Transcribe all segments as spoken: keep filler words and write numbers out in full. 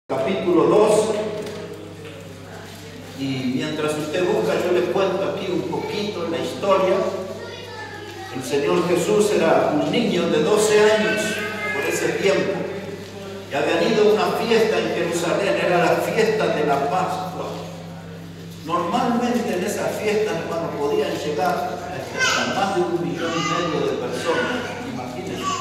Capítulo dos, y mientras usted busca yo les cuento aquí un poquito la historia. El Señor Jesús era un niño de doce años por ese tiempo y habían ido a una fiesta en Jerusalén, era la fiesta de la Pascua. Normalmente en esa fiesta, hermano, podían llegar a más de un millón y medio de personas, imagínense.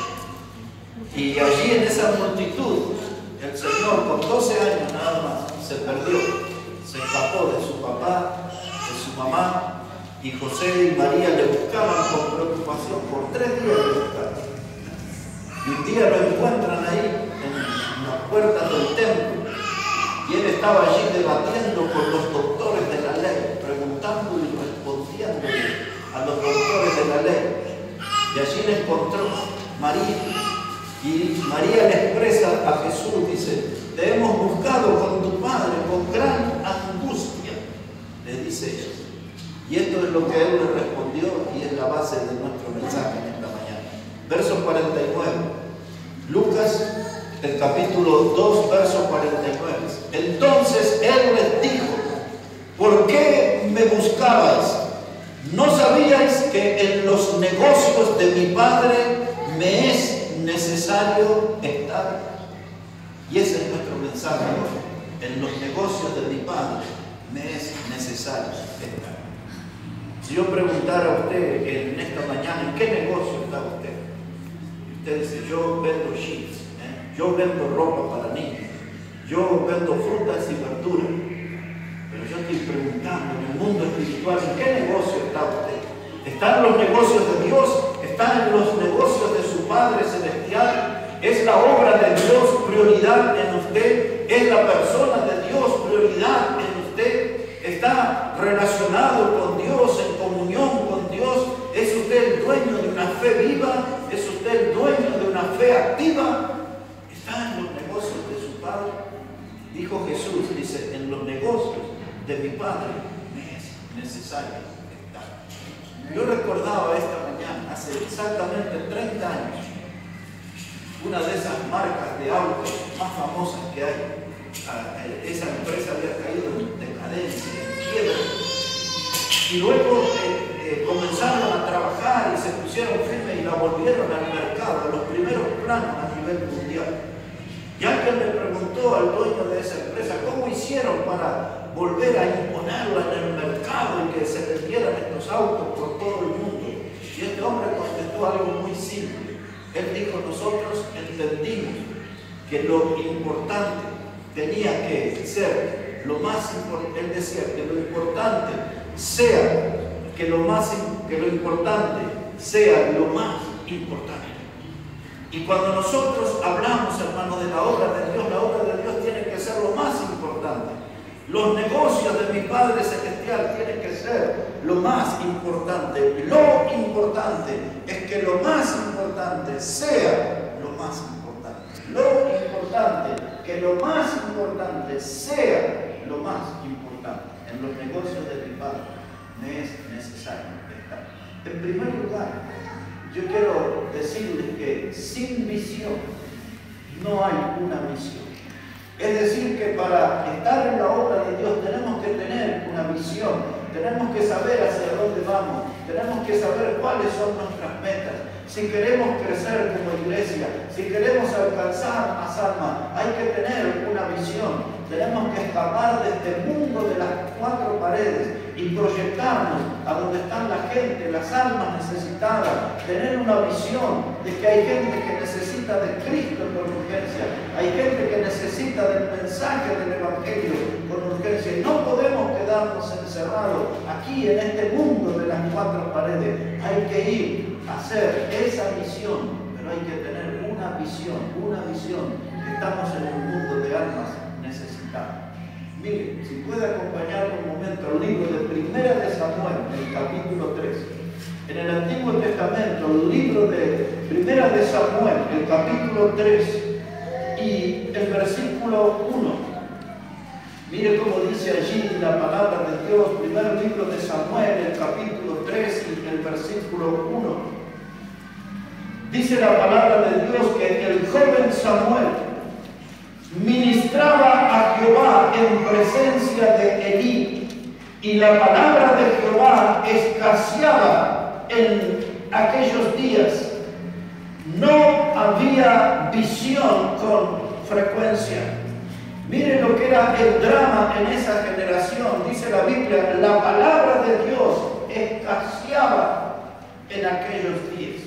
Y allí en esa multitud el Señor con doce años nada más se perdió, se escapó de su papá, de su mamá, y José y María le buscaban con preocupación, por tres días le buscaban. Y un día lo encuentran ahí en las puertas del templo, y él estaba allí debatiendo con los doctores de la ley, preguntando y respondiendo a los doctores de la ley. Y allí le encontró María. Y María le expresa a Jesús, dice: te hemos buscado con tu padre con gran angustia, le dice ella. Y esto es lo que él le respondió y es la base de nuestro mensaje en esta mañana. Verso cuarenta y nueve. Lucas, el capítulo dos, verso cuarenta y nueve. Entonces él les dijo: ¿por qué me buscabais? ¿No sabíais que en los negocios de mi padre me es necesario estar? Y ese es nuestro mensaje hoy. En los negocios de mi padre me es necesario estar. Si yo preguntara a usted en esta mañana, ¿en qué negocio está usted? Usted dice: yo vendo chips, ¿eh? yo vendo ropa para niños, yo vendo frutas y verduras. Pero yo estoy preguntando en el mundo espiritual, ¿en qué negocio está usted? ¿Está en los negocios de Dios? ¿Está en los negocios de su Padre Celestial? ¿Es la obra de Dios prioridad en usted? ¿Es la persona de Dios prioridad en usted? ¿Está relacionado con Dios, en comunión con Dios? ¿Es usted el dueño de una fe viva? ¿Es usted el dueño de una fe activa? ¿Está en los negocios de su Padre? Dijo Jesús, dice: en los negocios de mi Padre me es necesario estar. Yo recordaba esta mañana, hace exactamente treinta años, una de esas marcas de autos más famosas que hay. Esa empresa había caído en decadencia, en quiebra. Y luego eh, eh, comenzaron a trabajar y se pusieron firmes y la volvieron al mercado, a los primeros planos a nivel mundial. Y alguien le preguntó al dueño de esa empresa cómo hicieron para volver a imponerla en el mercado y que se vendieran estos autos por todo el mundo. Y este hombre contestó algo muy simple. Él dijo: nosotros entendimos que lo importante tenía que ser lo más importante. Él decía que lo importante sea que lo más que lo importante sea lo más importante. Y cuando nosotros hablamos, hermano, de la obra de Dios, la obra de Dios tiene que ser lo más importante. Los negocios de mi Padre Celestial tienen que ser lo más importante. Lo importante es que lo más importante sea lo más importante. Lo importante, que lo más importante sea lo más importante. En los negocios de mi Padre me es necesario estar. En primer lugar, yo quiero decirles que sin visión no hay una misión. Es decir, que para estar en la obra de Dios tenemos que tener una visión, tenemos que saber hacia dónde vamos, tenemos que saber cuáles son nuestras metas. Si queremos crecer como iglesia, si queremos alcanzar más almas, hay que tener una visión. Tenemos que escapar de este mundo de las cuatro paredes y proyectarnos a donde están la gente, las almas necesitadas. Tener una visión de que hay gente que necesita de Cristo con urgencia. Hay gente que necesita del mensaje del Evangelio con urgencia. Y no podemos quedarnos encerrados aquí en este mundo de las cuatro paredes. Hay que ir a hacer esa misión, pero hay que tener una visión, una visión. Estamos en un mundo de almas necesitadas. Mire, si puede acompañarme un momento al libro de Primera de Samuel, el capítulo tres. En el Antiguo Testamento, el libro de Primera de Samuel, el capítulo tres y el versículo uno. Mire cómo dice allí la palabra de Dios, primer libro de Samuel, el capítulo tres y el versículo uno. Dice la palabra de Dios que el joven Samuel ministraba Y la palabra de Jehová escaseaba en aquellos días. No había visión con frecuencia. Miren lo que era el drama en esa generación. Dice la Biblia, la palabra de Dios escaseaba en aquellos días.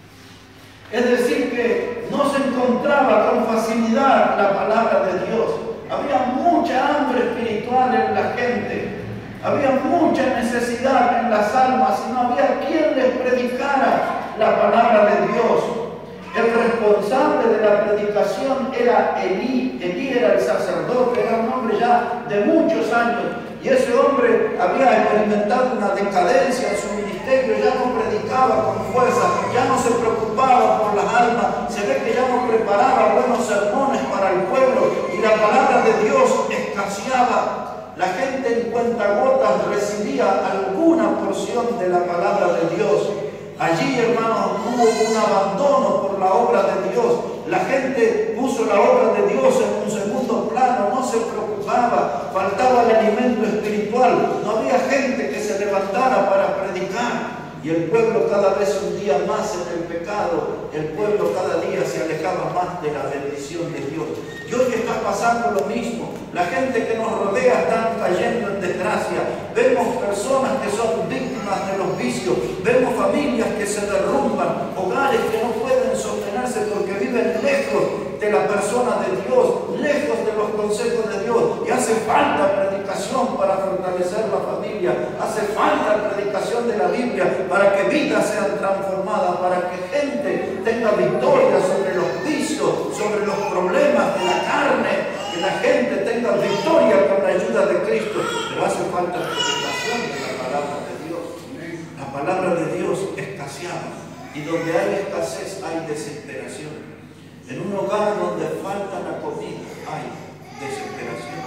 Es decir, que no se encontraba con facilidad la palabra de Dios. Había mucha hambre espiritual en la gente. Había mucha necesidad en las almas y no había quien les predicara la palabra de Dios. El responsable de la predicación era Elí. Elí era el sacerdote, era un hombre ya de muchos años. Y ese hombre había experimentado una decadencia en su ministerio, ya no predicaba con fuerza, ya no se preocupaba por las almas, se ve que ya no preparaba buenos sermones para el pueblo y la palabra de Dios escaseaba. La gente en cuentagotas recibía alguna porción de la palabra de Dios. Allí, hermanos, hubo un abandono por la obra de Dios. La gente puso la obra de Dios en un segundo plano, no se preocupaba, faltaba el alimento espiritual, no había gente que se levantara para predicar. Y el pueblo cada vez hundía más en el pecado, el pueblo cada día se alejaba más de la bendición de Dios. Y hoy está pasando lo mismo. La gente que nos rodea está cayendo en desgracia. Vemos personas que son víctimas de los vicios. Vemos familias que se derrumban, hogares que no pueden sostenerse porque viven lejos de la persona de Dios, lejos de los consejos de Dios. Y hace falta predicación para fortalecer la familia. Hace falta predicación de la Biblia para que vidas sean transformadas, para que gente tenga victoria sobre los vicios, sobre los problemas de la carne, que la gente tenga victoria con la ayuda de Cristo. Pero hace falta predicación de la palabra de Dios. La palabra de Dios escaseaba, y donde hay escasez hay desesperación. En un hogar donde falta la comida hay desesperación.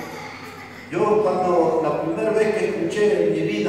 Yo cuando la primera vez que escuché en mi vida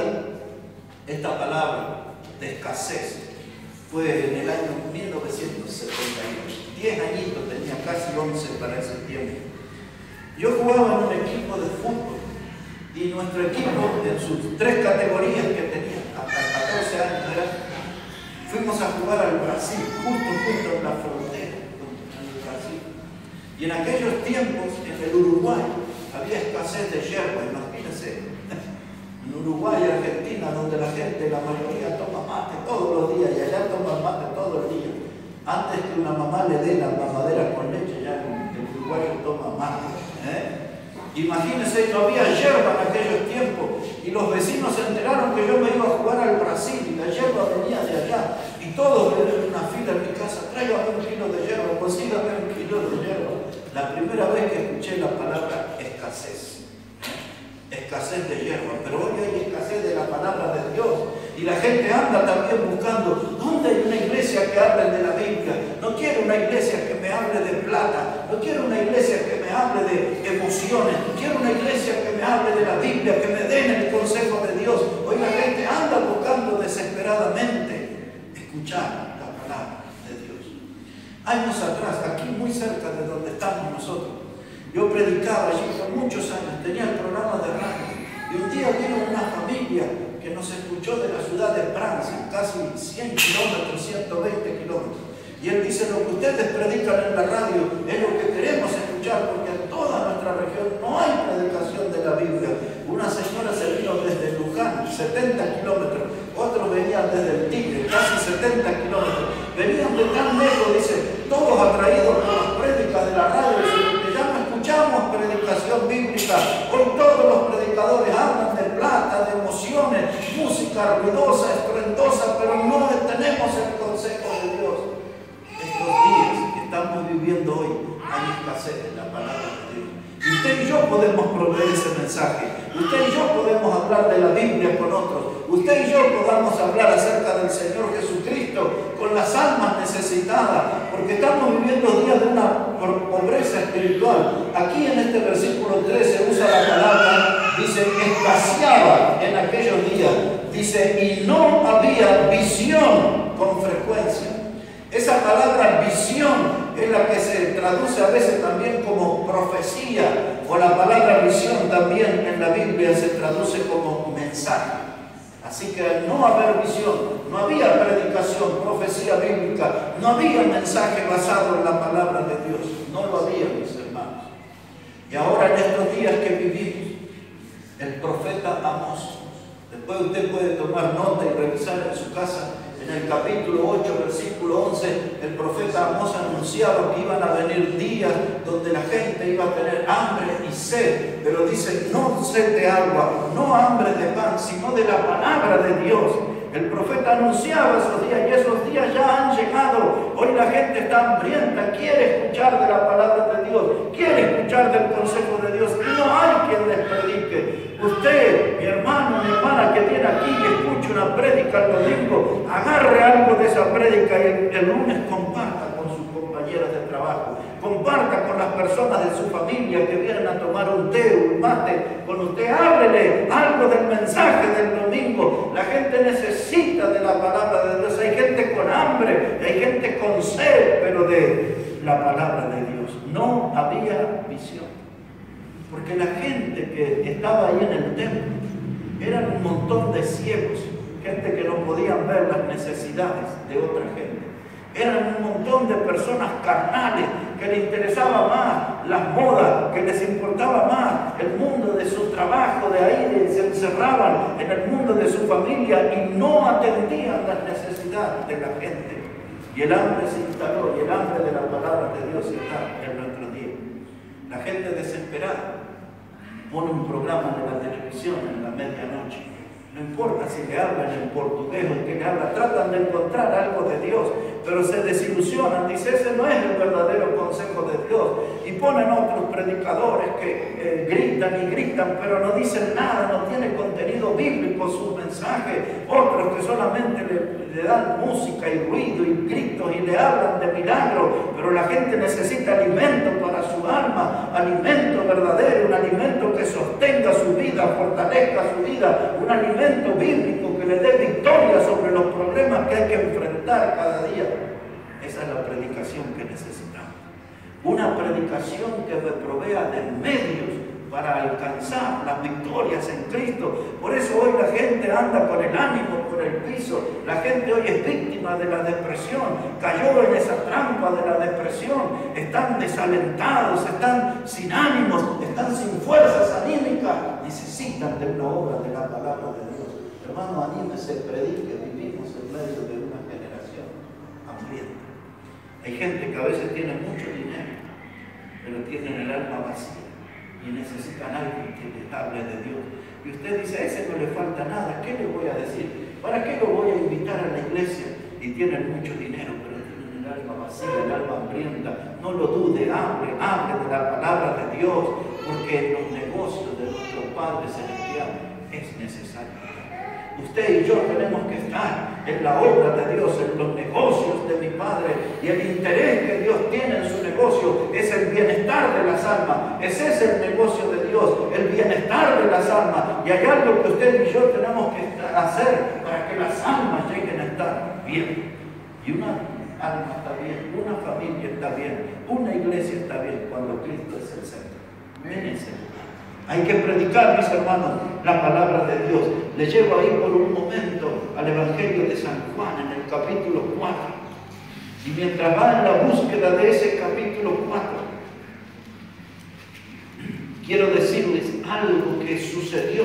esta palabra de escasez fue en el año mil novecientos setenta y ocho. Diez añitos, tenía casi once para ese tiempo. Yo jugaba en un equipo de fútbol y nuestro equipo, en sus tres categorías que tenía, hasta catorce años era, fuimos a jugar al Brasil, justo, justo en la frontera con el Brasil. Y en aquellos tiempos, en el Uruguay, había escasez de yerba, imagínense. En Uruguay y Argentina, donde la gente, la mayoría toma mate todos los días, y allá toman mate todo el día. Antes que una mamá le dé la mamadera con leche, ya el uruguayo toma mate. ¿eh? Imagínense, no había yerba en aquellos tiempos, y los vecinos se enteraron que yo me iba a jugar al Brasil, y la yerba venía de allá, y todos venían en una fila en mi casa, tráigame un kilo de yerba, consígame un kilo de yerba. La primera vez que escuché la palabra escasez. Escasez de hierba, pero hoy hay escasez de la palabra de Dios y la gente anda también buscando ¿dónde hay una iglesia que hable de la Biblia? No quiero una iglesia que me hable de plata, no quiero una iglesia que me hable de emociones, quiero una iglesia que me hable de la Biblia, que me den el consejo de Dios. Hoy la gente anda buscando desesperadamente escuchar la palabra de Dios. Años atrás, aquí muy cerca de donde estamos nosotros, yo predicaba allí por muchos años, tenía el programa de radio, y un día vino una familia que nos escuchó de la ciudad de Francia, casi cien kilómetros, ciento veinte kilómetros. Y él dice, lo que ustedes predican en la radio es lo que queremos escuchar, porque en toda nuestra región no hay predicación de la Biblia. Una señora se vino desde Luján, setenta kilómetros, otros venían desde el Tigre, casi setenta kilómetros. Venían de tan lejos, dice, todos atraídos por las prédicas de la radio, dice, ya no escuchamos predicación bíblica. Hoy todos los predicadores hablan de plata, de emociones, música ruidosa, estruendosa, pero no tenemos el consejo de Dios. Estos días que estamos viviendo hoy hay escasez de la palabra de Dios. Y usted y yo podemos proveer ese mensaje. Usted y yo podemos hablar de la Biblia con otros. Usted y yo podamos hablar acerca del Señor Jesucristo con las almas necesitadas, porque estamos viviendo días de una pobreza espiritual. Aquí en este versículo tres se usa la palabra, dice, escaseaba en aquellos días. Dice, y no había visión con frecuencia. Esa palabra visión es la que se traduce a veces también como profecía, o la palabra visión también en la Biblia se traduce como mensaje. Así que al no haber visión, no había predicación, profecía bíblica, no había mensaje basado en la palabra de Dios. No lo había, mis hermanos. Y ahora en estos días que vivimos, el profeta Amós, después usted puede tomar nota y revisar en su casa, en el capítulo ocho, versículo once, el profeta Amós anunciaba que iban a venir días donde la gente iba a tener hambre y sed, pero dice, no sed de agua, no hambre de pan, sino de la palabra de Dios. El profeta anunciaba esos días y esos días ya han llegado. Hoy la gente está hambrienta, quiere escuchar de la palabra de Dios, quiere escuchar del consejo de Dios y no hay quien les predique. Usted, mi hermano, mi hermana que viene aquí y escucha una prédica el domingo, agarre algo de esa prédica y el, el lunes comparta con sus compañeros de trabajo, comparta con las personas de su familia que vienen a tomar un té, un mate con usted, háblele algo del mensaje del domingo. La gente necesita de la palabra de Dios, hay gente con hambre, hay gente con sed, pero de la palabra de Dios. No había visión, porque la gente que estaba ahí en el templo eran un montón de ciegos, gente que no podían ver las necesidades de otra gente. Eran un montón de personas carnales que les interesaba más las modas, que les importaba más el mundo de su trabajo, de ahí se encerraban en el mundo de su familia y no atendían las necesidades de la gente. Y el hambre se instaló, y el hambre de la palabra de Dios está en nuestro día. La gente desesperada pone un programa de la televisión en la medianoche. No importa si le hablan en portugués o en que le habla, tratan de encontrar algo de Dios, pero se desilusionan, dice, ese no es el verdadero consejo de Dios. Y ponen otros predicadores que eh, gritan y gritan, pero no dicen nada, no tiene contenido bíblico su mensaje. Otros que solamente le, le dan música y ruido y gritos y le hablan de milagros, pero la gente necesita alimento para su alma, alimento verdadero, un alimento que sostenga su vida, fortalezca su vida, un alimento bíblico que le dé victoria sobre los problemas que hay que enfrentar cada día. Esa es la predicación que necesitamos. Una predicación que me provea de medios para alcanzar las victorias en Cristo. Por eso hoy la gente anda con el ánimo por el piso. La gente hoy es víctima de la depresión, cayó en esa trampa de la depresión. Están desalentados, están sin ánimos, están sin fuerzas anímicas. Necesitan de una obra de la palabra de Dios. Hermano, anímese, predique. Vivimos en medio de una generación hambrienta. Hay gente que a veces tiene mucho dinero, pero tienen el alma vacía y necesitan a alguien que les hable de Dios. Y usted dice, a ese no le falta nada, ¿qué le voy a decir? ¿Para qué lo voy a invitar a la iglesia? Y tienen mucho dinero, pero tienen el alma vacía, el alma hambrienta. No lo dude, hable, hable de la palabra de Dios, porque en los negocios de nuestro Padre Celestial es necesario. Usted y yo tenemos que estar en la obra de Dios, en los negocios de mi Padre, y el interés que Dios tiene en su negocio es el bienestar de las almas. Ese es el negocio de Dios, el bienestar de las almas. Y hay algo que usted y yo tenemos que hacer para que las almas lleguen a estar bien. Y una alma está bien, una familia está bien, una iglesia está bien cuando Cristo es el centro. En ese lugar. Hay que predicar, mis hermanos, la palabra de Dios. Les llevo ahí por un momento al Evangelio de San Juan en el capítulo cuatro. Y mientras va en la búsqueda de ese capítulo cuatro, quiero decirles algo que sucedió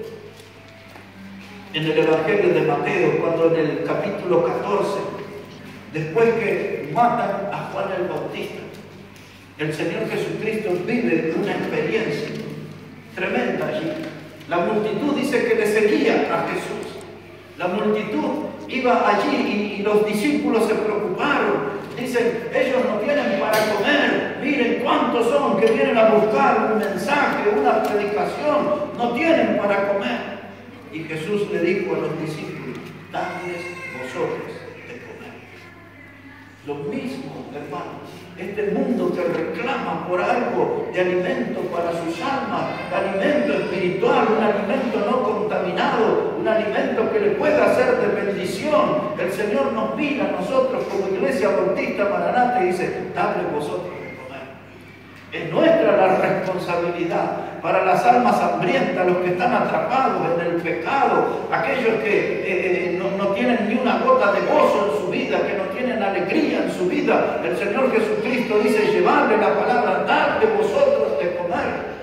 en el Evangelio de Mateo, cuando en el capítulo catorce, después que matan a Juan el Bautista, el Señor Jesucristo vive una experiencia tremenda allí. La multitud dice que le seguía a Jesús. La multitud iba allí y, y los discípulos se preocuparon. Dicen, ellos no tienen para comer. Miren cuántos son que vienen a buscar un mensaje, una predicación. No tienen para comer. Y Jesús le dijo a los discípulos, dadles vosotros de comer. Lo mismo, hermanos. Este mundo que reclama por algo de alimento para sus almas, alimento espiritual, un alimento no contaminado, un alimento que le pueda hacer de bendición. El Señor nos mira a nosotros como Iglesia Bautista Maranata y dice, dadle vosotros de comer. Es nuestra la responsabilidad para las almas hambrientas, los que están atrapados en el pecado, aquellos que eh, no, no tienen ni una gota de gozo en su vida, que no tienen alegría en su vida. El Señor Jesucristo dice, llevarle la palabra, dadle vosotros de comer.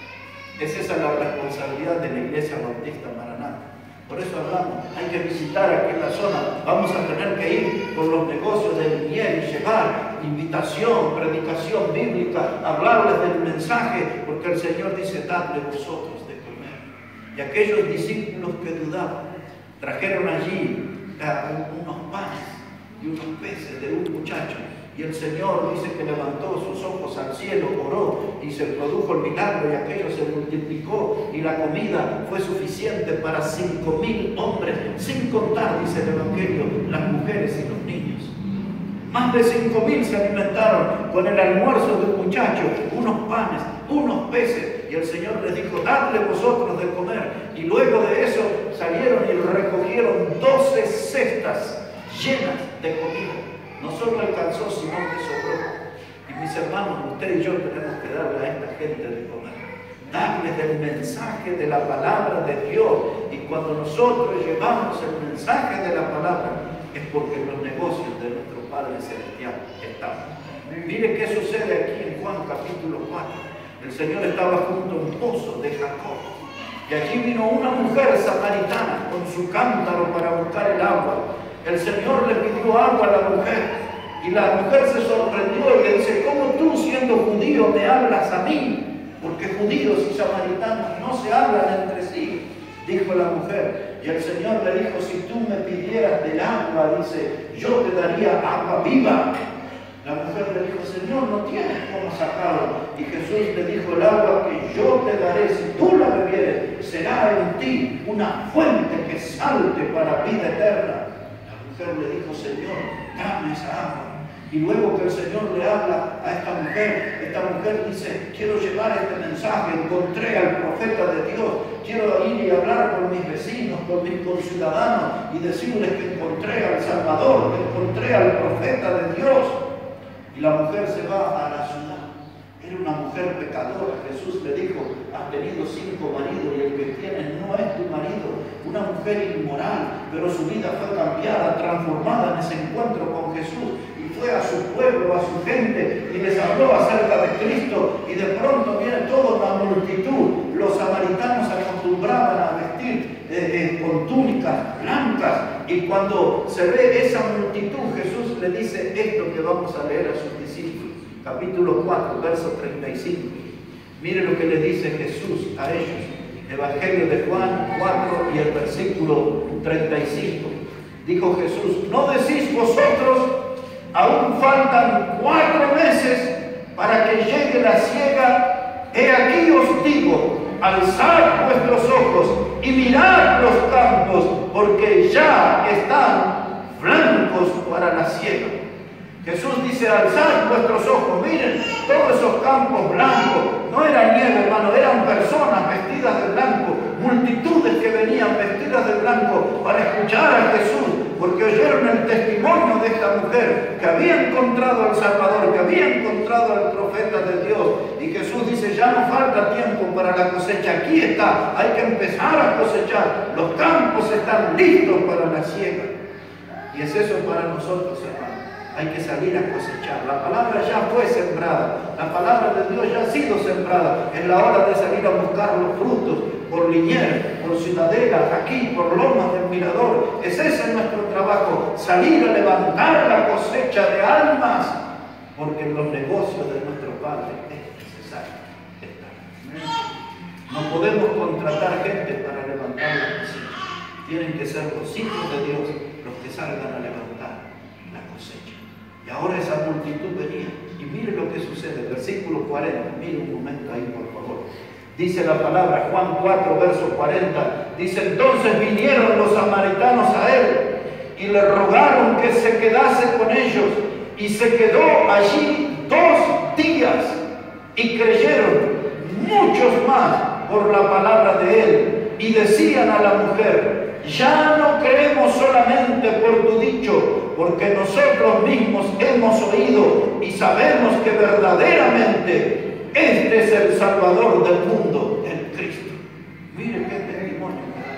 Es esa la responsabilidad de la Iglesia Bautista Maranatha. Por eso hablamos, hay que visitar aquí en la zona, vamos a tener que ir por los negocios del miel y llevar invitación, predicación bíblica, hablarles del mensaje, porque el Señor dice, dadle vosotros de comer. Y aquellos discípulos que dudaban, trajeron allí unos panes y unos peces de un muchacho. Y el Señor dice que levantó sus ojos al cielo, oró y se produjo el milagro y aquello se multiplicó y la comida fue suficiente para cinco mil hombres, sin contar, dice el Evangelio, las mujeres y los niños. Más de cinco mil se alimentaron con el almuerzo de un muchacho, unos panes, unos peces. Y el Señor les dijo, dadle vosotros de comer. Y luego de eso salieron y recogieron doce cestas llenas de comida. No solo alcanzó, sino que sobró. Y mis hermanos, usted y yo tenemos que darle a esta gente de comer. Darles del mensaje de la palabra de Dios. Y cuando nosotros llevamos el mensaje de la palabra, es porque los negocios de nuestro Padre Celestial están. Mire qué sucede aquí en Juan capítulo cuatro. El Señor estaba junto a un pozo de Jacob. Y allí vino una mujer samaritana con su cántaro para buscar el agua. El Señor le pidió agua a la mujer y la mujer se sorprendió y le dice, ¿cómo tú siendo judío me hablas a mí? Porque judíos y samaritanos no se hablan entre sí, dijo la mujer. Y el Señor le dijo, si tú me pidieras del agua, dice, yo te daría agua viva. La mujer le dijo, Señor, no tienes cómo sacarlo. Y Jesús le dijo, el agua que yo te daré, si tú la bebieres, será en ti una fuente que salte para vida eterna. Le dijo, Señor, dame esa agua. Y luego que el Señor le habla a esta mujer, esta mujer dice, quiero llevar este mensaje, encontré al profeta de Dios, quiero ir y hablar con mis vecinos, con mis conciudadanos y decirles que encontré al Salvador, que encontré al profeta de Dios. Y la mujer se va a la ciudad. Era una mujer pecadora. Jesús le dijo, has tenido cinco maridos y el que tienes no es tu marido. Una mujer inmoral, pero su vida fue cambiada, transformada en ese encuentro con Jesús. Y fue a su pueblo, a su gente, y les habló acerca de Cristo. Y de pronto viene toda una multitud. Los samaritanos se acostumbraban a vestir eh, eh, con túnicas blancas. Y cuando se ve esa multitud, Jesús le dice esto que vamos a leer a sus discípulos. Capítulo cuatro, verso treinta y cinco. Mire lo que le dice Jesús a ellos. Evangelio de Juan cuatro y el versículo treinta y cinco. Dijo Jesús, ¿no decís vosotros, aún faltan cuatro meses para que llegue la siega? He aquí os digo, alzad vuestros ojos y mirad los campos, porque ya están blancos para la siega. Jesús dice, alzad vuestros ojos, miren, todos esos campos blancos, no eran nieve, hermano, eran personas vestidas de blanco, multitudes que venían vestidas de blanco para escuchar a Jesús, porque oyeron el testimonio de esta mujer, que había encontrado al Salvador, que había encontrado al profeta de Dios. Y Jesús dice, ya no falta tiempo para la cosecha, aquí está, hay que empezar a cosechar, los campos están listos para la siega. Y es eso para nosotros, hermano. Hay que salir a cosechar. La palabra ya fue sembrada. La palabra de Dios ya ha sido sembrada. Es la hora de salir a buscar los frutos por Liniers, por Ciudadela, aquí, por Lomas del Mirador. Es ese nuestro trabajo. Salir a levantar la cosecha de almas. Porque en los negocios de nuestro Padre es necesario estar. No podemos contratar gente para levantar la cosecha. Tienen que ser los hijos de Dios los que salgan a levantar la cosecha. Y ahora esa multitud venía. Y mire lo que sucede. Versículo cuarenta. Mire un momento ahí, por favor. Dice la palabra, Juan cuatro, verso cuarenta. Dice, entonces vinieron los samaritanos a él y le rogaron que se quedase con ellos. Y se quedó allí dos días. Y creyeron muchos más por la palabra de él. Y decían a la mujer, ya no creemos solamente por tu dicho, porque nosotros mismos hemos oído y sabemos que verdaderamente este es el Salvador del mundo, el Cristo. Mire qué testimonio.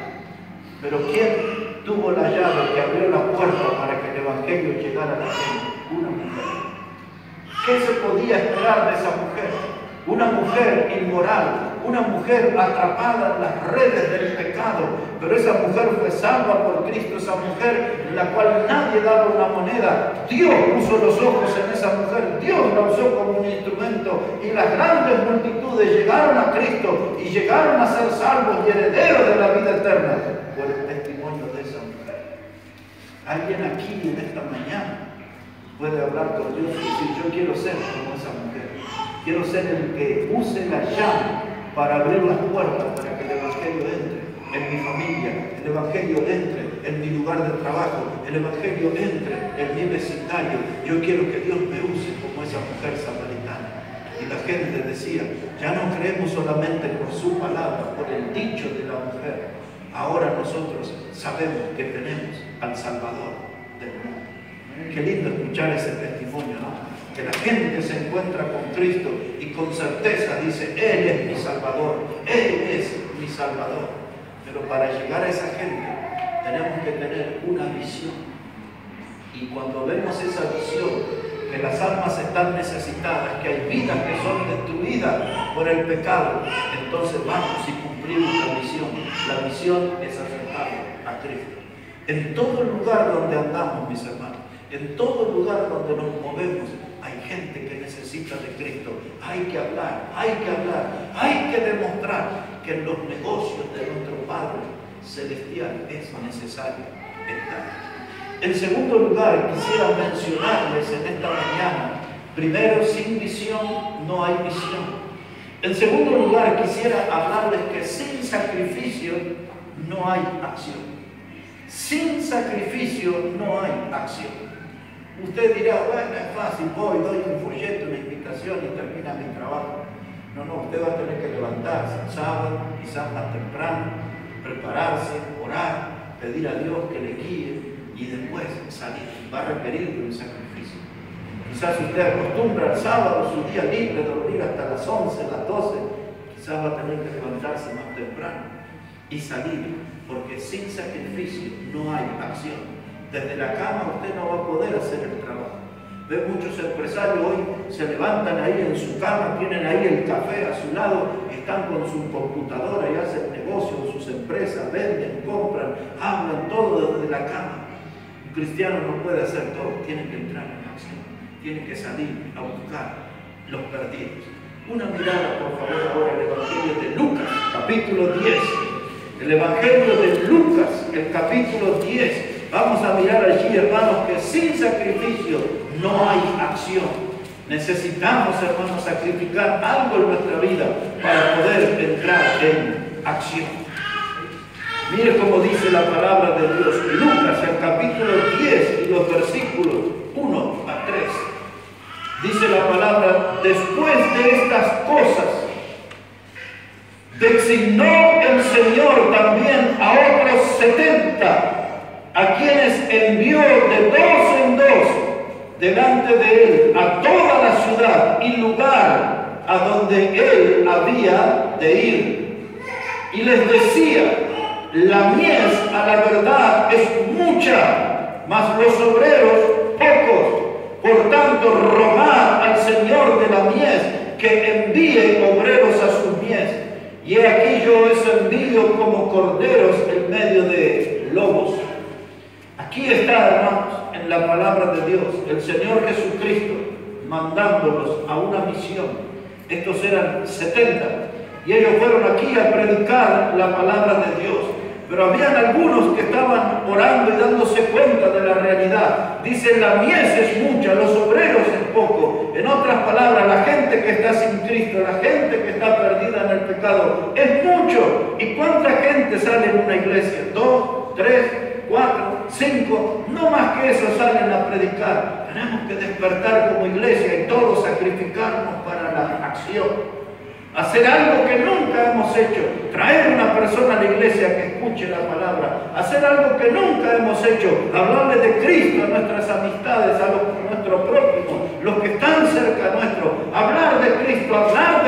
Pero ¿quién tuvo la llave que abrió la puerta para que el Evangelio llegara a la gente? Una mujer. ¿Qué se podía esperar de esa mujer? Una mujer inmoral, una mujer atrapada en las redes del pecado, pero esa mujer fue salva por Cristo, esa mujer en la cual nadie daba una moneda. Dios puso los ojos en esa mujer, Dios la usó como un instrumento, y las grandes multitudes llegaron a Cristo y llegaron a ser salvos y herederos de la vida eterna por el testimonio de esa mujer. Alguien aquí en esta mañana puede hablar con Dios y decir: yo quiero ser como esa mujer. Quiero ser el que use la llave para abrir las puertas para que el Evangelio entre en mi familia, el Evangelio entre en mi lugar de trabajo, el Evangelio entre en mi vecindario. Yo quiero que Dios me use como esa mujer samaritana. Y la gente decía: ya no creemos solamente por su palabra, por el dicho de la mujer. Ahora nosotros sabemos que tenemos al Salvador del mundo. Qué lindo escuchar ese testimonio, ¿no? Que la gente se encuentra con Cristo y con certeza dice: Él es mi Salvador, Él es mi Salvador. Pero para llegar a esa gente tenemos que tener una visión. Y cuando vemos esa visión, que las almas están necesitadas, que hay vidas que son destruidas por el pecado, entonces vamos y cumplimos la visión. La visión es acercarnos a Cristo. En todo lugar donde andamos, mis hermanos, en todo lugar donde nos movemos, hay gente que necesita de Cristo. Hay que hablar, hay que hablar, hay que demostrar que en los negocios de nuestro Padre Celestial es necesario estar. En segundo lugar, quisiera mencionarles en esta mañana, primero, sin visión no hay visión. En segundo lugar, quisiera hablarles que sin sacrificio no hay acción. Sin sacrificio no hay acción. Usted dirá: bueno, es fácil, voy, doy un folleto, una invitación y termina mi trabajo. No, no, usted va a tener que levantarse el sábado, quizás más temprano, prepararse, orar, pedir a Dios que le guíe y después salir. Va a requerir de un sacrificio. Quizás usted acostumbra el sábado, su día libre, dormir hasta las once, las doce, quizás va a tener que levantarse más temprano y salir, porque sin sacrificio no hay acción. Desde la cama usted no va a poder hacer el trabajo. Ve muchos empresarios hoy se levantan ahí en su cama, tienen ahí el café a su lado, están con su computadora y hacen negocio en sus empresas, venden, compran, hablan todo desde la cama. Un cristiano no puede hacer todo, tiene que entrar en acción, tiene que salir a buscar los perdidos. Una mirada, por favor, ahora al Evangelio de Lucas, capítulo diez. El Evangelio de Lucas, el capítulo diez. Vamos a mirar allí, hermanos, que sin sacrificio no hay acción. Necesitamos, hermanos, sacrificar algo en nuestra vida para poder entrar en acción. Mire cómo dice la palabra de Dios. Lucas, el capítulo diez y los versículos uno a tres. Dice la palabra: después de estas cosas, designó el Señor también a otros setenta, a quienes envió de dos en dos delante de él a toda la ciudad y lugar a donde él había de ir. Y les decía: la mies a la verdad es mucha, mas los obreros pocos. Por tanto, rogad al Señor de la mies que envíe obreros a su mies. Y he aquí yo os envío como corderos en medio de lobos. Aquí está, hermanos, en la palabra de Dios, el Señor Jesucristo mandándolos a una misión. Estos eran setenta y ellos fueron aquí a predicar la palabra de Dios. Pero habían algunos que estaban orando y dándose cuenta de la realidad. Dicen: la mies es mucha, los obreros es poco. En otras palabras, la gente que está sin Cristo, la gente que está perdida en el pecado, es mucho. ¿Y cuánta gente sale en una iglesia? ¿Dos? ¿Tres? ¿Cuatro? ¿Cinco? No más que eso salen a predicar. Tenemos que despertar como iglesia y todos sacrificarnos para la acción. Hacer algo que nunca hemos hecho. Traer una persona a la iglesia que escuche la palabra. Hacer algo que nunca hemos hecho. Hablarle de Cristo a nuestras amistades, a los, nuestro prójimo, los que están cerca nuestro. Hablar de Cristo, hablar de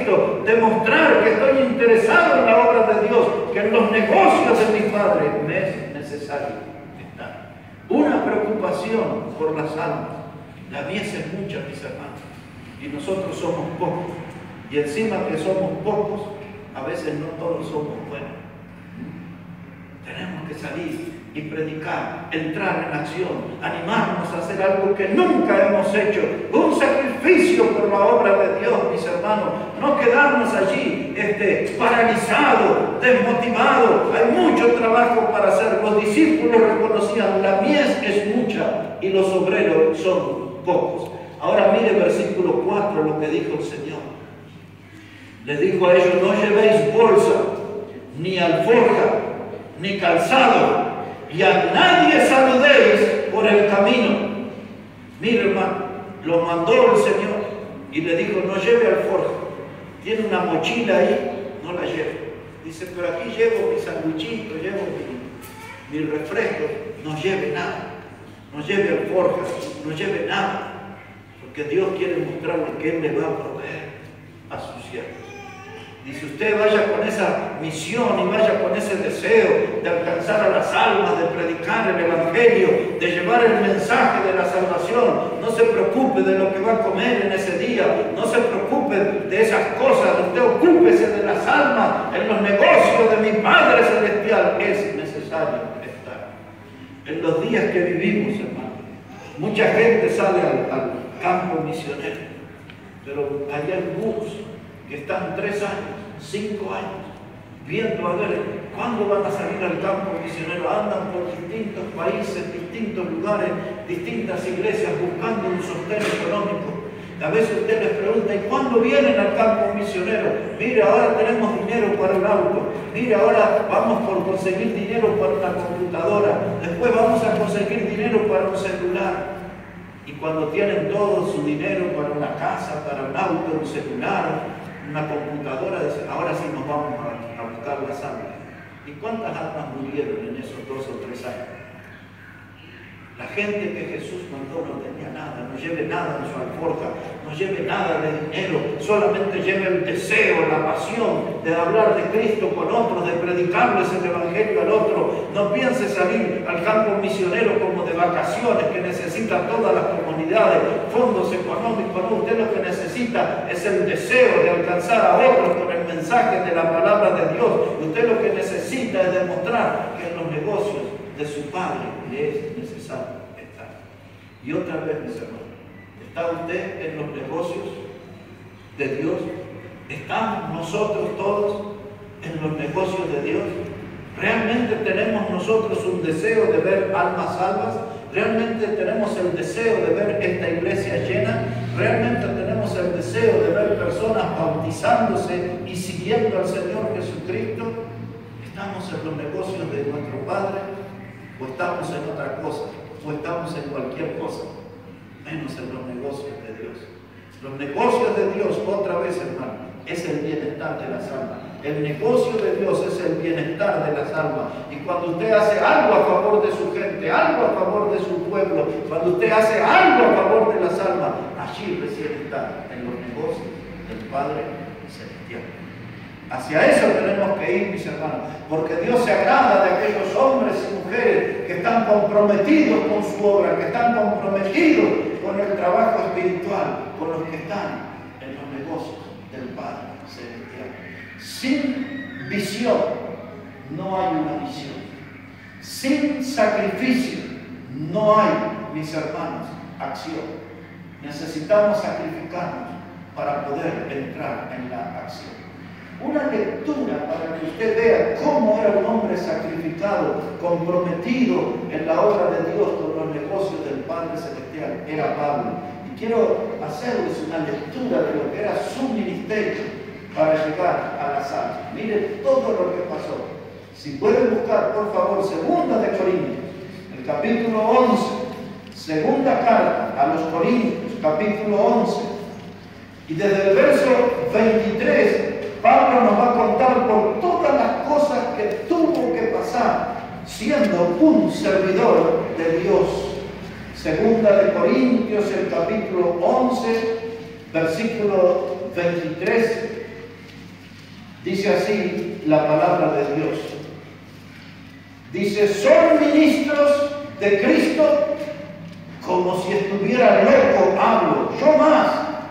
Cristo, demostrar que estoy interesado en la obra de Dios, que en los negocios de mi Padre me es necesario estar. Una preocupación por las almas. La mies es mucha, mis hermanos, y nosotros somos pocos. Y encima que somos pocos, a veces no todos somos buenos. Tenemos que salir y predicar, entrar en acción, animarnos a hacer algo que nunca hemos hecho, un sacrificio por la obra de Dios, mis hermanos, no quedarnos allí este, paralizados, desmotivados. Hay mucho trabajo para hacer. Los discípulos reconocían, la mies es mucha y los obreros son pocos. Ahora mire versículo cuatro lo que dijo el Señor. Les dijo a ellos, no llevéis bolsa, ni alforja, ni calzado, y a nadie saludéis por el camino. Mire, hermano, lo mandó el Señor y le dijo, no lleve alforja. Tiene una mochila ahí, no la lleve. Dice, pero aquí llevo mi sandwichito, llevo mi, mi refresco. No lleve nada, no lleve alforja, no lleve nada, porque Dios quiere mostrarle que Él le va a proveer a sus siervos. Dice, usted vaya con esa misión y vaya con ese deseo de alcanzar a las almas, de predicar el Evangelio, de llevar el mensaje de la salvación. No se preocupe de lo que va a comer en ese día, no se preocupe de esas cosas. Usted ocúpese de las almas. En los negocios de mi Padre Celestial es necesario estar. En los días que vivimos, hermano, mucha gente sale al, al campo misionero, pero hay algunos que están tres años, cinco años, viendo a ver cuándo van a salir al campo misionero. Andan por distintos países, distintos lugares, distintas iglesias, buscando un sostén económico. A veces usted les pregunta, ¿y cuándo vienen al campo misionero? Mire, ahora tenemos dinero para un auto. Mire, ahora vamos por conseguir dinero para una computadora. Después vamos a conseguir dinero para un celular. Y cuando tienen todo su dinero para una casa, para un auto, un celular, una computadora, dicen, ahora sí nos vamos a, a buscar las almas. ¿Y cuántas almas murieron en esos dos o tres años? La gente que Jesús mandó no tenía nada, no lleve nada en su alforja, no lleve nada de dinero, solamente lleve el deseo, la pasión de hablar de Cristo con otros, de predicarles el Evangelio al otro. No piense salir al campo misionero como de vacaciones, que necesita todas las comunidades, fondos económicos. No, usted lo que necesita es el deseo de alcanzar a otros con el mensaje de la palabra de Dios. Usted lo que necesita es demostrar que en los negocios de su Padre le es necesario estar. Y otra vez, mis hermanos, ¿está usted en los negocios de Dios? ¿Estamos nosotros todos en los negocios de Dios? ¿Realmente tenemos nosotros un deseo de ver almas salvas? ¿Realmente tenemos el deseo de ver esta iglesia llena? ¿Realmente tenemos el deseo de ver personas bautizándose y siguiendo al Señor Jesucristo? ¿Estamos en los negocios de nuestro Padre? ¿O estamos en otra cosa? ¿O estamos en cualquier cosa? Menos en los negocios de Dios. Los negocios de Dios, otra vez, hermano, es el bienestar de las almas. El negocio de Dios es el bienestar de las almas. Y cuando usted hace algo a favor de su gente, algo a favor de su pueblo, cuando usted hace algo a favor de las almas, allí recién está en los negocios del Padre Celestial. Hacia eso tenemos que ir, mis hermanos, porque Dios se agrada de aquellos hombres y mujeres que están comprometidos con su obra, que están comprometidos con el trabajo espiritual, con los que están en los negocios del Padre Celestial. Sin visión no hay una visión. Sin sacrificio no hay, mis hermanos, acción. Necesitamos sacrificarnos para poder entrar en la acción. Una lectura para que usted vea cómo era un hombre sacrificado, comprometido en la obra de Dios con los negocios del Padre Celestial, era Pablo. Y quiero hacerles una lectura de lo que era su ministerio para llegar a las almas. Miren todo lo que pasó. Si pueden buscar, por favor, Segunda de Corintios, el capítulo once, segunda carta a los Corintios, capítulo once, y desde el verso veintitrés, Pablo nos va a contar por todas las cosas que tuvo que pasar siendo un servidor de Dios. Segunda de Corintios, el capítulo once, versículo veintitrés, Dice así la palabra de Dios. Dice, son ministros de Cristo, como si estuviera loco hablo, yo más,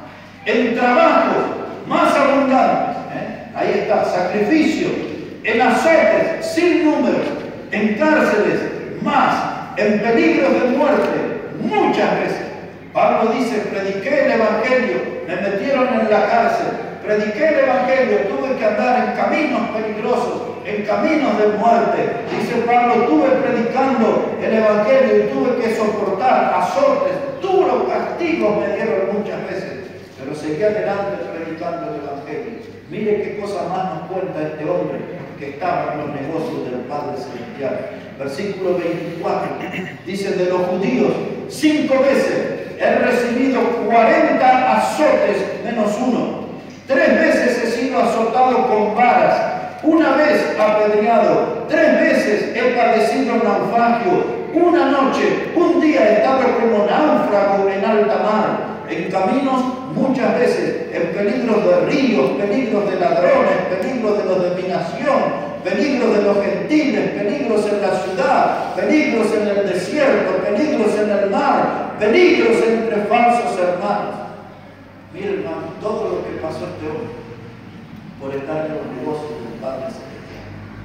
en trabajo más abundante, ¿eh? Ahí está, sacrificio, en azotes sin número, en cárceles más, en peligros de muerte, muchas veces. Pablo dice, prediqué el Evangelio, me metieron en la cárcel, prediqué el Evangelio, tuve que andar en caminos peligrosos, en caminos de muerte. Dice Pablo, estuve predicando el Evangelio y tuve que soportar azotes, duros castigos me dieron muchas veces, pero seguí adelante predicando el Evangelio. Mire qué cosa más nos cuenta este hombre que estaba en los negocios del Padre Celestial. Versículo veinticuatro, dice, de los judíos, cinco veces he recibido cuarenta azotes menos uno. Tres veces he sido azotado con varas, una vez apedreado, tres veces he padecido naufragio, una noche, un día he estado como náufrago en alta mar, en caminos muchas veces, en peligros de ríos, peligros de ladrones, peligros de los de mi nación, peligros de los gentiles, peligros en la ciudad, peligros en el desierto, peligros en el mar, peligros entre falsos hermanos. Miren, hermano, todo lo que pasó este hombre por estar en los negocios del Padre Celestial.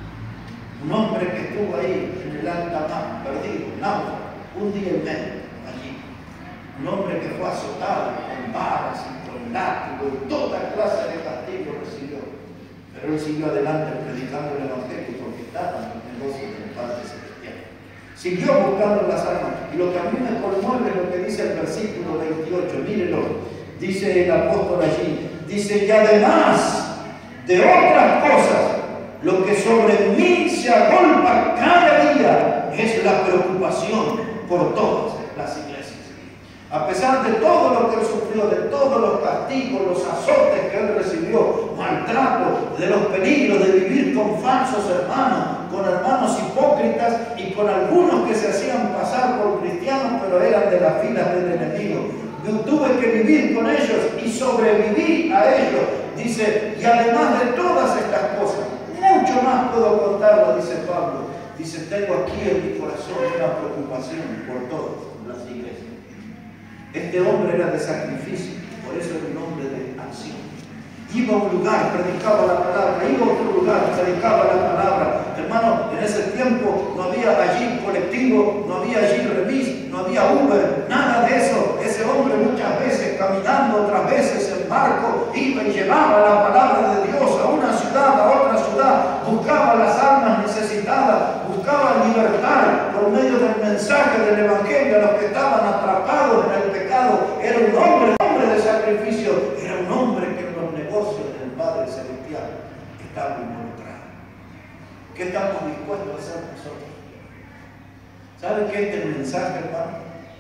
Un hombre que estuvo ahí en el alta mar, perdido, náufrago, un día y medio allí. Un hombre que fue azotado con varas y con látigo y toda clase de castigo recibió. Pero él siguió adelante predicando el Evangelio porque estaba en los negocios del Padre Celestial. Siguió buscando las almas. Y lo que a mí me conmueve es lo que dice el versículo veintiocho. Mírenlo. Dice el apóstol allí. Dice, y además de otras cosas, lo que sobre mí se agolpa cada día es la preocupación por todas las iglesias. A pesar de todo lo que él sufrió, de todos los castigos, los azotes que él recibió, maltrato, de los peligros de vivir con falsos hermanos, con hermanos hipócritas y con algunos que se hacían pasar por cristianos, pero eran de las filas del enemigo. Yo tuve que vivir con ellos y sobreviví a ellos. Dice, y además de todas estas cosas, mucho más puedo contarlo, dice Pablo. Dice, tengo aquí en mi corazón una preocupación por todas las iglesias. Este hombre era de sacrificio, por eso era un hombre de acción. Iba a un lugar, predicaba la palabra, iba a otro lugar, predicaba la palabra. Hermano, en ese tiempo no había allí colectivo, no había allí remis, no había Uber, nada de eso. Ese hombre muchas veces caminando, otras veces en barco, iba y llevaba la palabra de Dios a una ciudad, a otra ciudad, buscaba las almas necesitadas, buscaba libertad por medio del mensaje del Evangelio a los que estaban atrapados en el pecado. Era un hombre, un hombre de sacrificio, era un hombre que en los negocios del Padre Celestial estaba involucrado. ¿Qué estamos dispuestos a hacer nosotros? ¿Saben qué es este mensaje, hermano?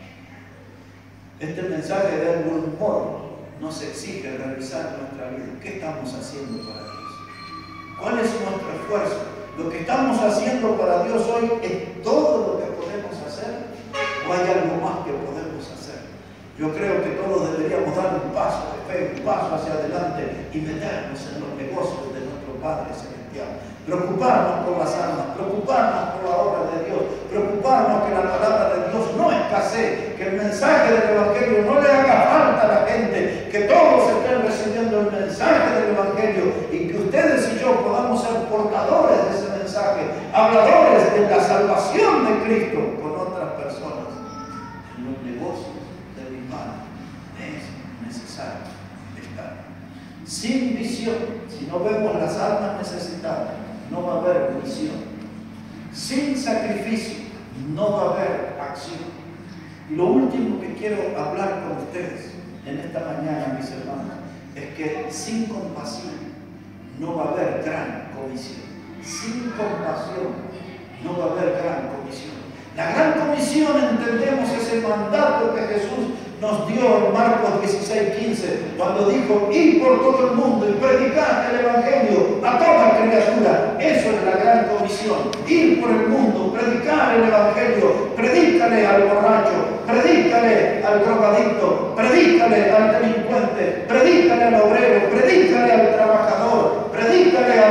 Este mensaje de algún modo nos exige revisar nuestra vida. ¿Qué estamos haciendo para Dios? ¿Cuál es nuestro esfuerzo? ¿Lo que estamos haciendo para Dios hoy es todo lo que podemos hacer? ¿O hay algo más que podemos hacer? Yo creo que todos deberíamos dar un paso de fe, un paso hacia adelante y meternos en los negocios de nuestro Padre Celestial. Preocuparnos por las almas, preocuparnos por la obra de Dios, preocuparnos que la palabra de Dios no escasee, que el mensaje del Evangelio no le haga falta a la gente, que todos estén recibiendo el mensaje del Evangelio y que ustedes y yo podamos ser portadores de ese mensaje, habladores de la salvación de Cristo con otras personas. En los negocios de mi mano es necesario estar. Sin visión, si no vemos las almas necesitadas, no va a haber misión. Sin sacrificio no va a haber acción. Y lo último que quiero hablar con ustedes en esta mañana, mis hermanos, es que sin compasión no va a haber gran comisión. Sin compasión no va a haber gran comisión. La gran comisión, entendemos, ese mandato que Jesús nos dio en Marcos dieciséis, quince, cuando dijo, ir por todo el mundo y predicar el Evangelio a toda criatura. Eso es la gran comisión, ir por el mundo, predicar el Evangelio, predícale al borracho, predícale al drogadicto, predícale al delincuente, predícale al obrero, predícale al trabajador, predícale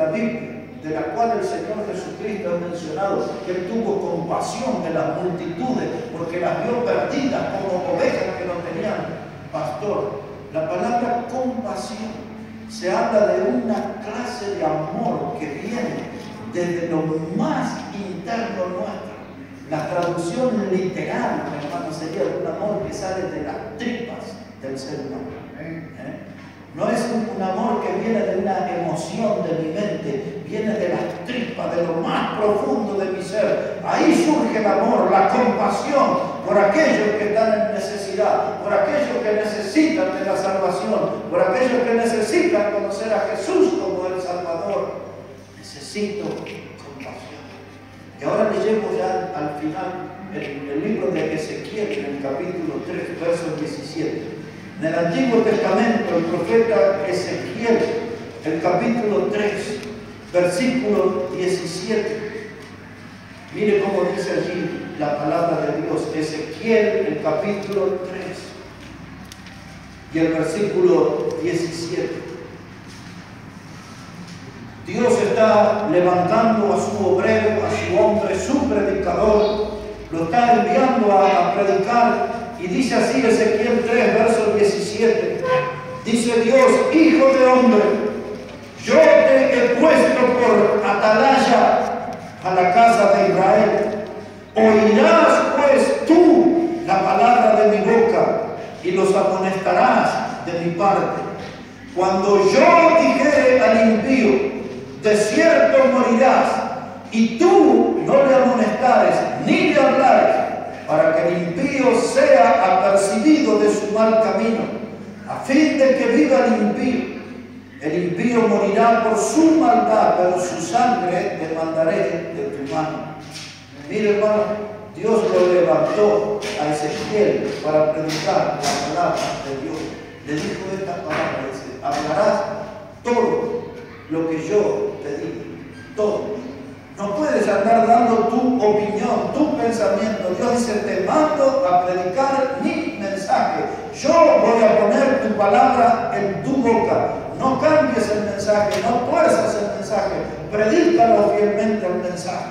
la Biblia, de la cual el Señor Jesucristo ha mencionado que Él tuvo compasión de las multitudes porque las vio perdidas como ovejas que no tenían pastor. La palabra compasión se habla de una clase de amor que viene desde lo más interno nuestro. La traducción literal, hermano, sería un amor que sale de las tripas del ser humano. ¿Eh? No es un, un amor que viene de una emoción de mi mente, viene de las tripas, de lo más profundo de mi ser. Ahí surge el amor, la compasión por aquellos que están en necesidad, por aquellos que necesitan de la salvación, por aquellos que necesitan conocer a Jesús como el Salvador. Necesito compasión. Y ahora le llevo ya al final el, el libro de Ezequiel, en el capítulo tres, verso diecisiete. En el Antiguo Testamento, el profeta Ezequiel, el capítulo tres, versículo diecisiete. Mire cómo dice allí la palabra de Dios. Ezequiel, el capítulo tres y el versículo diecisiete. Dios está levantando a su obrero, a su hombre, su predicador, lo está enviando a, a predicar. Y dice así Ezequiel tres, verso diecisiete. Dice Dios: hijo de hombre, yo te he puesto por atalaya a la casa de Israel. Oirás pues tú la palabra de mi boca y los amonestarás de mi parte. Cuando yo dijere al impío: de cierto morirás, y tú no le amonestares ni le hablares, para que el impío sea apercibido de su mal camino, a fin de que viva el impío. El impío morirá por su maldad, pero su sangre demandaré de tu mano. Mire, hermano, Dios lo levantó a Ezequiel para predicar la palabra de Dios. Le dijo esta palabra: dice, hablarás todo lo que yo te digo, todo. No puedes andar dando tu opinión, tu pensamiento. Dios dice: te mando a predicar mi mensaje. Yo voy a poner tu palabra en tu boca. No cambies el mensaje, no tuerzas el mensaje. Predícalo fielmente el mensaje.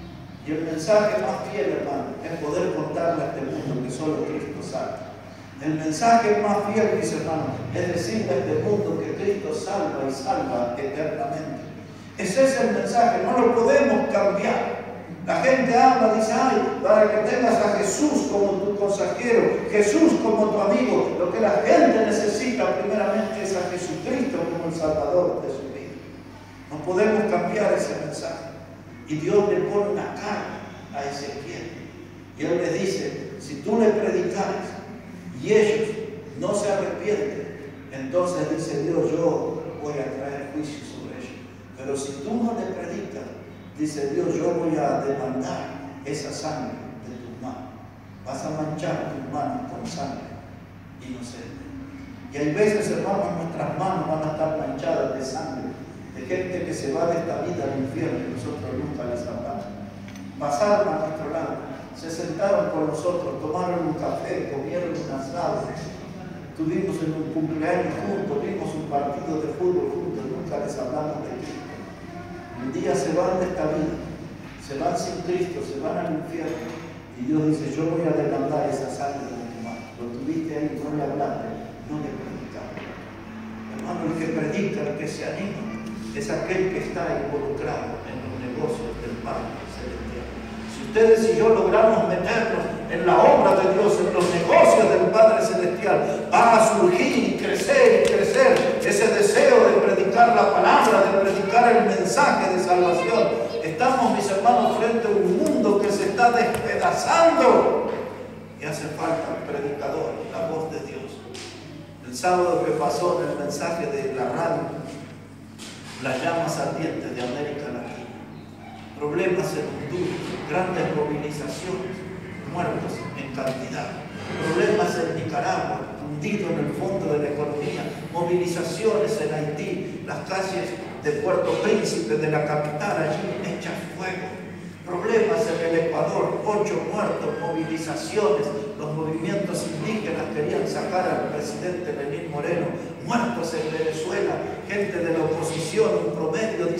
Y el mensaje más fiel, hermano, es poder contarle a este mundo que solo Cristo salva. El mensaje más fiel, dice hermano, es decirle a este mundo que Cristo salva y salva eternamente. Ese es el mensaje, no lo podemos cambiar. La gente habla, dice: ay, para que tengas a Jesús como tu consejero, Jesús como tu amigo. Lo que la gente necesita primeramente es a Jesucristo como el Salvador de su vida. No podemos cambiar ese mensaje. Y Dios le pone una carga a Ezequiel. Y Él le dice: si tú le predicares y ellos no se arrepienten, entonces dice Dios: yo voy a traer juicio sobre ellos. Pero si tú no le predicas, dice Dios, yo voy a demandar esa sangre de tus manos. Vas a manchar tus manos con sangre inocente. Y hay veces, hermanos, nuestras manos van a estar manchadas de sangre, de gente que se va de esta vida al infierno y nosotros nunca les hablamos. Pasaron a nuestro lado, se sentaron con nosotros, tomaron un café, comieron un asado, estuvimos en un cumpleaños juntos, vimos un partido de fútbol juntos, nunca les hablamos de Cristo. Un día se van de esta vida, se van sin Cristo, se van al infierno. Y Dios dice: yo voy a demandar esa sangre de tu mano. Lo tuviste ahí, no le hablaste, no le predicaste. Hermano, el que predica, el que se anima, es aquel que está involucrado en los negocios del Padre Celestial. Si ustedes y yo logramos meternos en la obra de Dios, en los negocios del Padre Celestial, va a surgir y crecer y crecer ese deseo de predicar la palabra, de predicar el mensaje de salvación. Estamos, mis hermanos, frente a un mundo que se está despedazando y hace falta el predicador, la voz de Dios. El sábado que pasó, en el mensaje de la radio, las llamas ardientes de América Latina, problemas en Honduras, grandes movilizaciones, muertos en cantidad, problemas en Nicaragua, hundido en el fondo de la economía, movilizaciones en Haití, las calles de Puerto Príncipe, de la capital, allí hechas fuego, problemas en el Ecuador, ocho muertos, movilizaciones, los movimientos indígenas querían sacar al presidente Lenín Moreno, muertos en Venezuela, gente de la oposición, un promedio,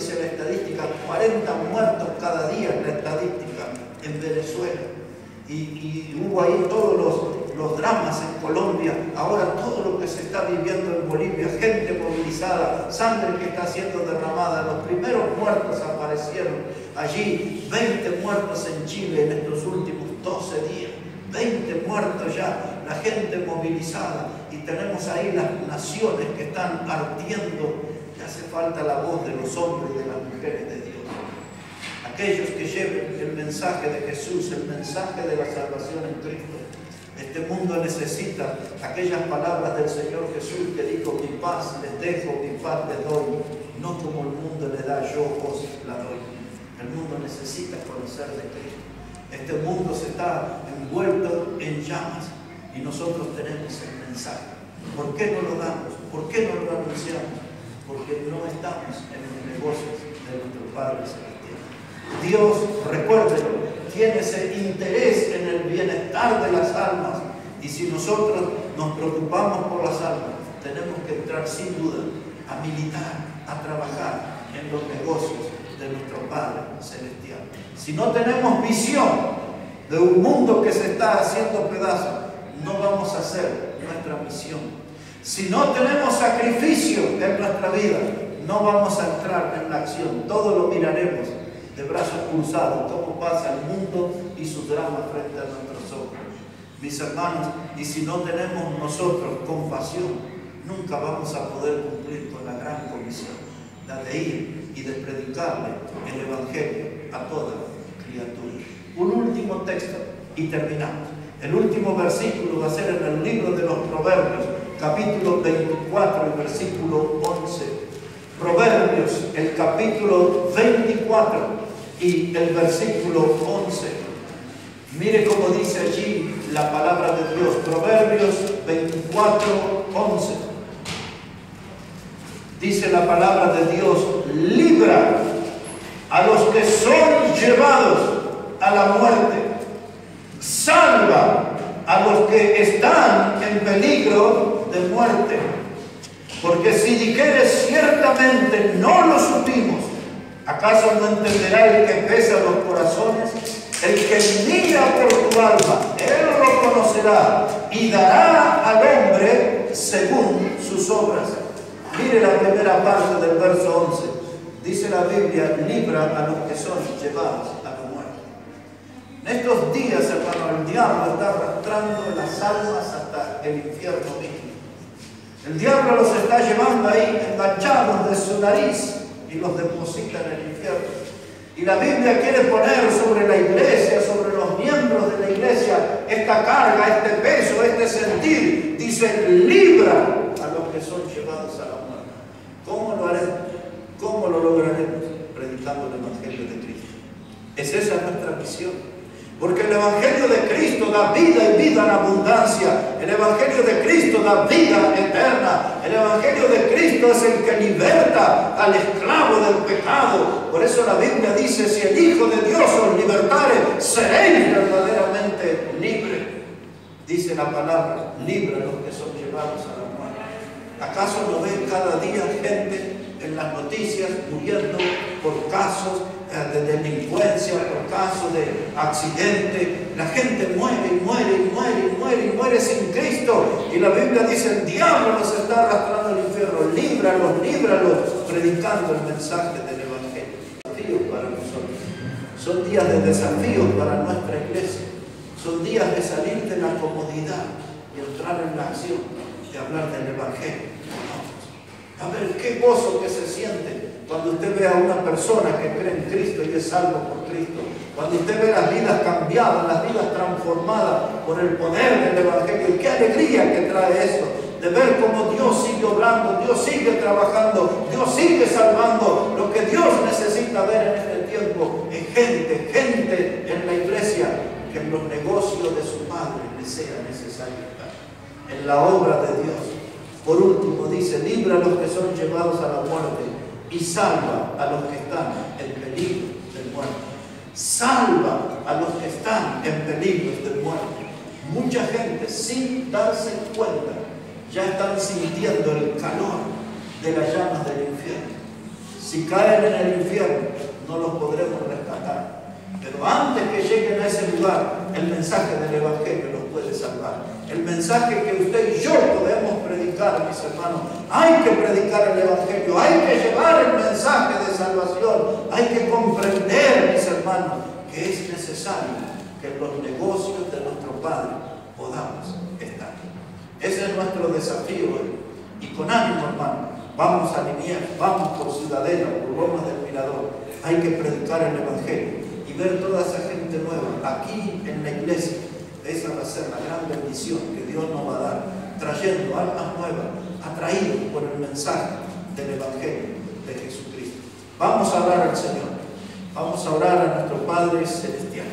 dice la estadística, cuarenta muertos cada día en la estadística en Venezuela. Y, y hubo ahí todos los, los dramas en Colombia, ahora todo lo que se está viviendo en Bolivia, gente movilizada, sangre que está siendo derramada. Los primeros muertos aparecieron allí, veinte muertos en Chile en estos últimos doce días, veinte muertos ya, la gente movilizada, y tenemos ahí las naciones que están ardiendo. Y hace falta la voz de los hombres y de las mujeres de Dios, aquellos que lleven el mensaje de Jesús, el mensaje de la salvación en Cristo. Este mundo necesita aquellas palabras del Señor Jesús que dijo: mi paz les dejo, mi paz les doy, no como el mundo le da, yo os la doy. El mundo necesita conocer de Cristo. Este mundo se está envuelto en llamas y nosotros tenemos el mensaje. ¿Por qué no lo damos? ¿Por qué no lo anunciamos? Porque no estamos en los negocios de nuestro Padre Celestial. Dios, recuérdenlo, tiene ese interés en el bienestar de las almas, y si nosotros nos preocupamos por las almas, tenemos que entrar sin duda a militar, a trabajar en los negocios de nuestro Padre Celestial. Si no tenemos visión de un mundo que se está haciendo pedazos, no vamos a hacer nuestra misión. Si no tenemos sacrificio en nuestra vida, no vamos a entrar en la acción. Todo lo miraremos de brazos cruzados, cómo pasa el mundo y sus dramas frente a nuestros ojos. Mis hermanos, y si no tenemos nosotros compasión, nunca vamos a poder cumplir con la gran comisión, la de ir y de predicarle el Evangelio a toda criatura. Un último texto y terminamos. El último versículo va a ser en el libro de los Proverbios, capítulo veinticuatro, el versículo once. Proverbios, el capítulo veinticuatro y el versículo once. Mire cómo dice allí la palabra de Dios. Proverbios veinticuatro, once. Dice la palabra de Dios: libra a los que son llevados a la muerte, salva a los que están en peligro de muerte. Porque si dijeres ciertamente no lo supimos, ¿acaso no entenderá el que pesa los corazones? El que mira por tu alma, él lo conocerá y dará al hombre según sus obras. Mire la primera parte del verso once. Dice la Biblia: libra a los que son llevados a la muerte. En estos días, hermano, el diablo está arrastrando las almas hasta el infierno mismo. El diablo los está llevando ahí enganchados de su nariz y los deposita en el infierno. Y la Biblia quiere poner sobre la iglesia, sobre los miembros de la iglesia, esta carga, este peso, este sentir. Dice: libra a los que son llevados a la muerte. ¿Cómo lo haremos? ¿Cómo lo lograremos? Predicando el Evangelio de Cristo. Es esa nuestra misión. Porque el Evangelio de Cristo da vida y vida en abundancia. El Evangelio de Cristo da vida eterna. El Evangelio de Cristo es el que liberta al esclavo del pecado. Por eso la Biblia dice: si el Hijo de Dios os libertare, seréis verdaderamente libres. Dice la palabra: libra a los que son llevados a la muerte. ¿Acaso no ven cada día gente en las noticias muriendo por casos de delincuencia, por casos de accidente? La gente muere y muere y muere y muere y muere sin Cristo. Y la Biblia dice: el diablo nos está arrastrando al infierno. Líbralos, líbralos, predicando el mensaje del Evangelio. Desafíos para nosotros. Son días de desafíos para nuestra iglesia. Son días de salir de la comodidad y entrar en la acción de hablar del Evangelio. A ver, qué gozo que se siente cuando usted ve a una persona que cree en Cristo y es salvo por Cristo. Cuando usted ve las vidas cambiadas, las vidas transformadas por el poder del Evangelio. Qué alegría que trae eso, de ver cómo Dios sigue obrando, Dios sigue trabajando, Dios sigue salvando. Lo que Dios necesita ver en este tiempo es gente, gente en la iglesia, que en los negocios de su Padre le sea necesario estar, en la obra de Dios. Por último dice: libra a los que son llevados a la muerte y salva a los que están en peligro de muerte. Salva a los que están en peligro de muerte. Mucha gente, sin darse cuenta, ya están sintiendo el calor de las llamas del infierno. Si caen en el infierno, no los podremos rescatar. Pero antes que lleguen a ese lugar, el mensaje del Evangelio los puede salvar. El mensaje que usted y yo podemos predicar, mis hermanos. Hay que predicar el Evangelio, hay que llevar el mensaje de salvación. Hay que comprender, mis hermanos, que es necesario que en los negocios de nuestro Padre podamos estar. Ese es nuestro desafío hoy. Y con ánimo, hermano, vamos a Liniers, vamos por Ciudadela, por Lomas del Mirador. Hay que predicar el Evangelio y ver toda esa gente nueva aquí en la iglesia. Esa va a ser la gran bendición que Dios nos va a dar, trayendo almas nuevas, atraídos por el mensaje del Evangelio de Jesucristo. Vamos a orar al Señor, vamos a orar a nuestro Padre Celestial.